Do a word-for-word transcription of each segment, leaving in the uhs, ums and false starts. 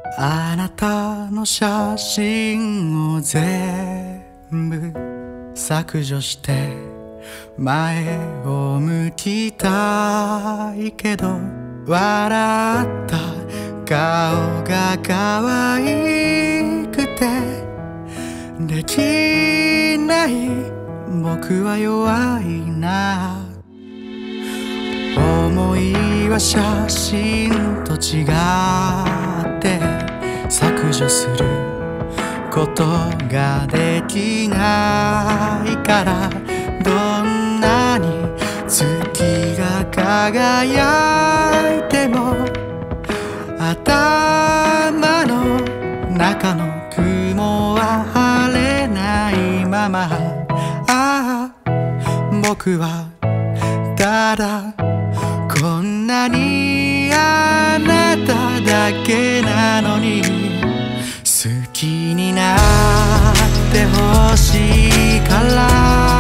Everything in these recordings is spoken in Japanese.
あなたの写真を全部削除して前を向きたいけど、笑った顔が可愛くてできない、僕は弱いな。思いは写真と違って削除することができないから、どんなに月が輝いても頭の中の雲は晴れないまま、ああ僕はただこんなにあなただけなのに、好きになってほしいから、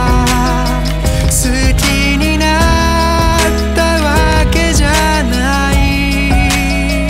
好きになったわけじゃない。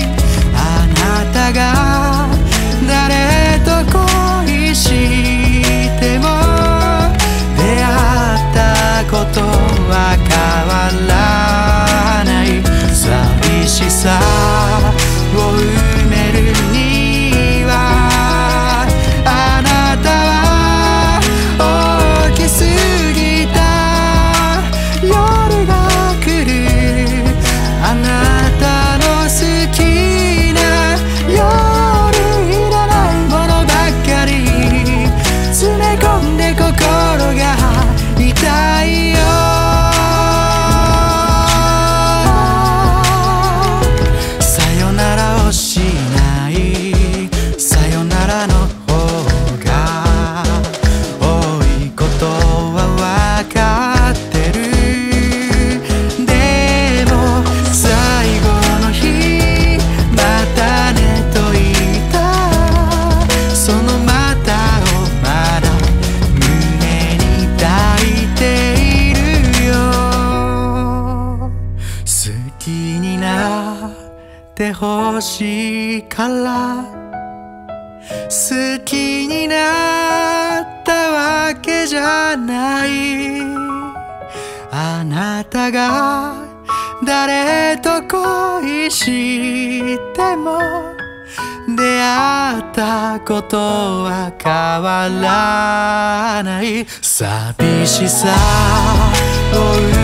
あなたが誰と恋しても出会ったことは変わらない。寂しさを埋めるにはあなたは大きすぎた。夜が来るあなたの好きな夜、いらないものばっかり詰め込んで心が痛いよ。しない、さよならの方が多いことは分かってる。でも最後の日またねと言った、そのまたをまだ胸に抱いているよ。好きになってほしいから好きになったわけじゃない。あなたが誰と恋しても出会ったことは変わらない。寂しさを